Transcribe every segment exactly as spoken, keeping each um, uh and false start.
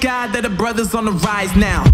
God that the brothers on the rise now.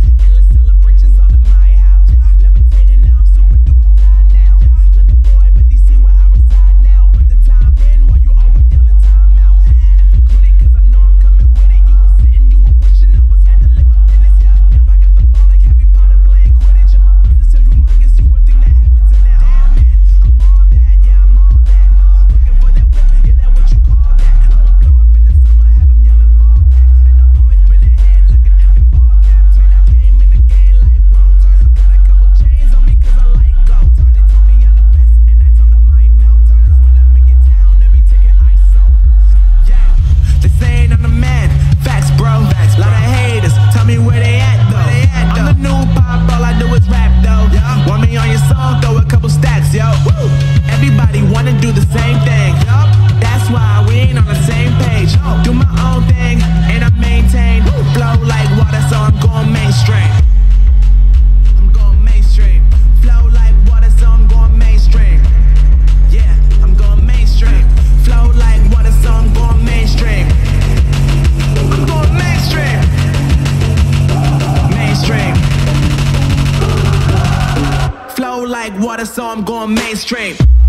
Everybody wanna do the same thing. That's why we ain't on the same page. Do my own thing and I maintain. Flow like water, so I'm going mainstream. I'm going mainstream. Flow like water, so I'm going mainstream. Yeah, I'm going mainstream. Flow like water, so I'm going mainstream. I'm going mainstream. Mainstream. Flow like water, so I'm going mainstream.